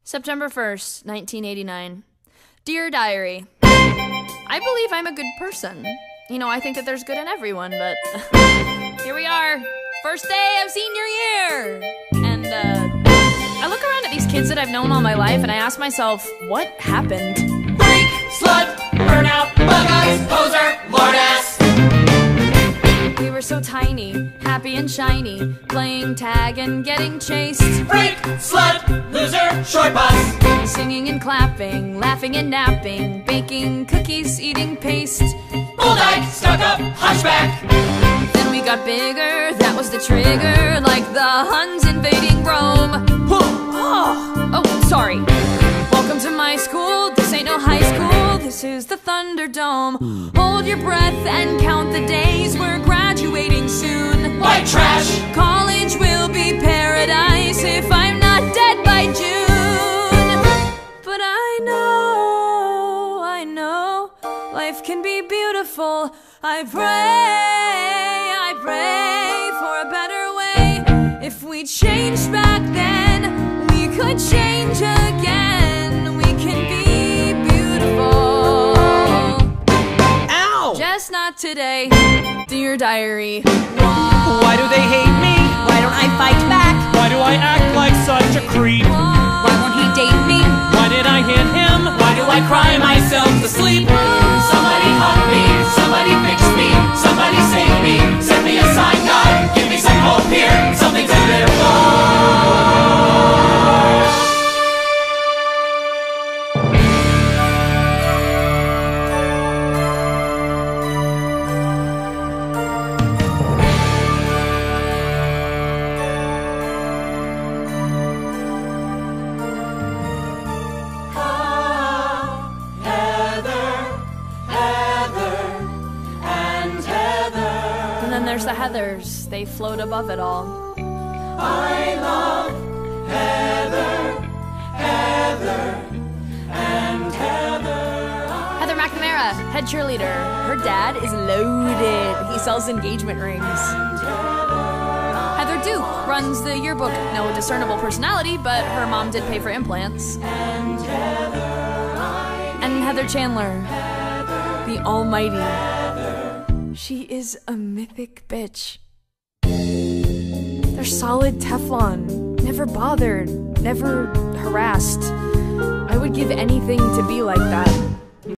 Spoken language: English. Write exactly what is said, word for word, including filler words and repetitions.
September first, nineteen eighty-nine. Dear Diary, I believe I'm a good person. You know, I think that there's good in everyone, but here we are, first day of senior year! And, uh, I look around at these kids that I've known all my life and I ask myself, what happened? Freak, slut, burnout, bug eyes, poser, lord ass. We were so tiny, happy and shiny, playing tag and getting chased. Freak, slut, loser, short bus. Singing and clapping, laughing and napping, baking cookies, eating paste. Bull-dyke, stuck-up, hunchback. Then we got bigger, that was the trigger, like the Huns invading Rome. Oh, oh, sorry. Welcome to my school, this ain't no high school, this is the Thunderdome. Hold your breath and count the days, we're graduating soon. White trash. College will be paradise if I'm not dead by June. But I know, I know, life can be beautiful. I pray, I pray for a better way. If we changed back then, we could change again. We can be beautiful. Ow! Just not today. Dear Diary. Why do they hate me? Why don't I fight back? Why do I act like such a creep? Why won't he date me? Why did I hit him? Why do I cry myself to sleep? Somebody hug me, somebody fix me, somebody save me, send me a sign, God, give me some hope here, something to live for. There's the Heathers, they float above it all. I love Heather, Heather, and Heather. Heather McNamara, head cheerleader. Her dad is loaded. He sells engagement rings. Heather Duke runs the yearbook. No discernible personality, but her mom did pay for implants. And Heather Chandler, the almighty. She is a mythic bitch. They're solid Teflon, never bothered, never harassed. I would give anything to be like that.